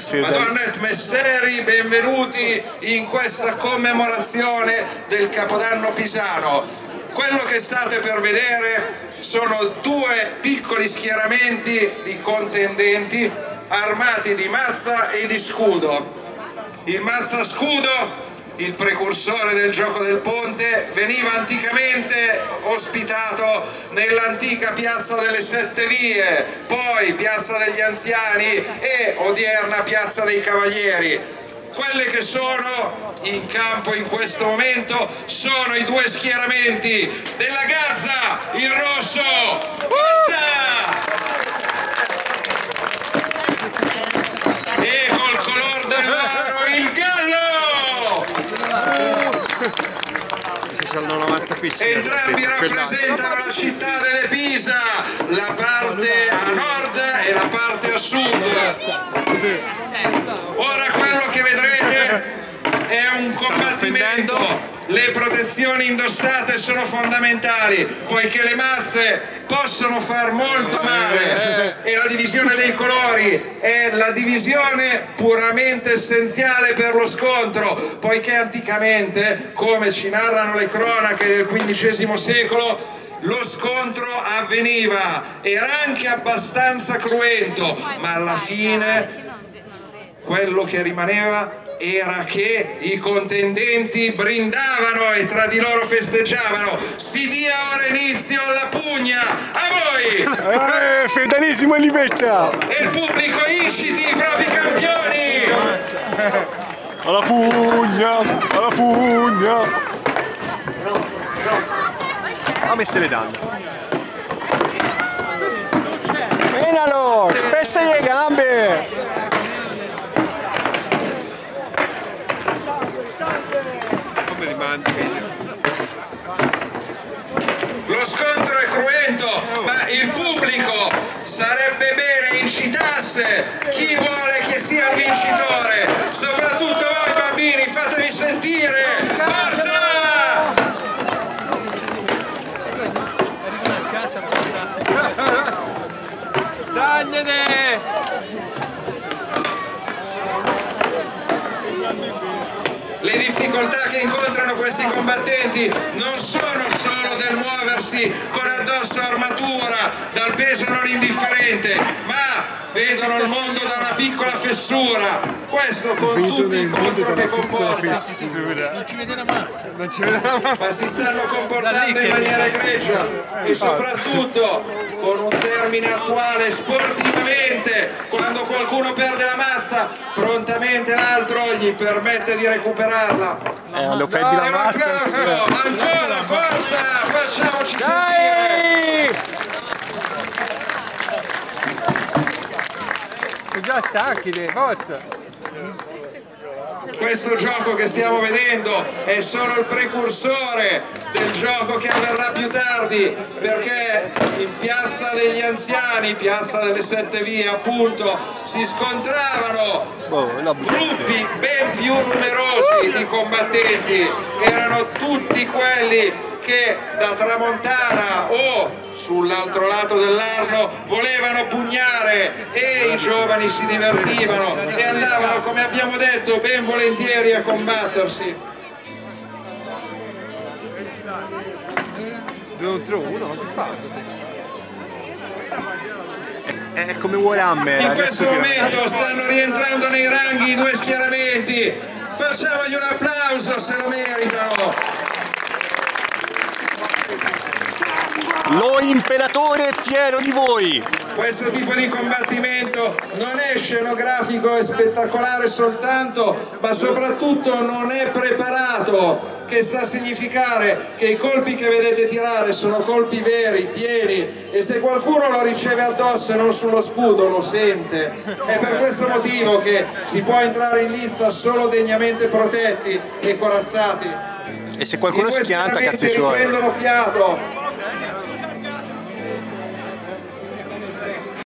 Madonna et Messeri, benvenuti in questa commemorazione del Capodanno pisano. Quello che state per vedere sono due piccoli schieramenti di contendenti armati di mazza e di scudo. Il mazza scudo, il precursore del gioco del ponte, veniva anticamente ospitato nell'antica piazza delle Sette Vie, poi piazza degli Anziani e odierna piazza dei Cavalieri. Quelle che sono in campo in questo momento sono i due schieramenti della Gazza, il rosso, e col color dell'oro il gallo. Entrambi rappresentano la città delle Pisa, la parte a nord e la parte a sud. Ora quello che vedrete è un combattimento. Le protezioni indossate sono fondamentali, poiché le mazze possono far molto male e la divisione dei colori è la divisione puramente essenziale per lo scontro, poiché anticamente, come ci narrano le cronache del XV secolo, lo scontro avveniva, era anche abbastanza cruento, ma alla fine quello che rimaneva era che i contendenti brindavano e tra di loro festeggiavano. Si dia ora inizio alla pugna, a voi! Feudalismo e libertà! E il pubblico inciti i propri campioni! Alla pugna! Alla pugna! Ha messo le danne! Menalo! Spezza le gambe! Lo scontro è cruento, ma il pubblico sarebbe bene incitasse chi vuole che sia il vincitore. Soprattutto voi bambini, fatevi sentire! Forza! Dagliene! Le difficoltà che incontrano questi combattenti non sono solo del muoversi con addosso armatura dal peso non indifferente, ma vedono il mondo da una piccola fessura, questo con tutti i contro che comporta. Non ci vede la mazza. Ma si stanno comportando in maniera egregia e soprattutto con un termine attuale, sportivamente, quando qualcuno perde la mazza, prontamente l'altro gli permette di recuperarla. Quando perdi la mazza... Un applauso, ancora, forza, facciamoci sentire! Già stacchi, forza! Questo gioco che stiamo vedendo è solo il precursore del gioco che avverrà più tardi, perché in piazza degli Anziani, piazza delle Sette Vie appunto, si scontravano gruppi ben più numerosi di combattenti, erano tutti quelli che da Tramontana o sull'altro lato dell'Arno volevano pugnare e i giovani si divertivano e andavano, come abbiamo detto, ben volentieri a combattersi. Non trovo, uno si fa. È come Warhammer. In questo momento stanno rientrando nei ranghi i due schieramenti. Facciamogli un applauso se lo meritano. Lo imperatore è fiero di voi! Questo tipo di combattimento non è scenografico e spettacolare soltanto, ma soprattutto non è preparato, che sta a significare che i colpi che vedete tirare sono colpi veri, pieni, e se qualcuno lo riceve addosso e non sullo scudo lo sente. È per questo motivo che si può entrare in lizza solo degnamente protetti e corazzati. E se qualcuno schianta, cazzi suoi. Riprendono fiato.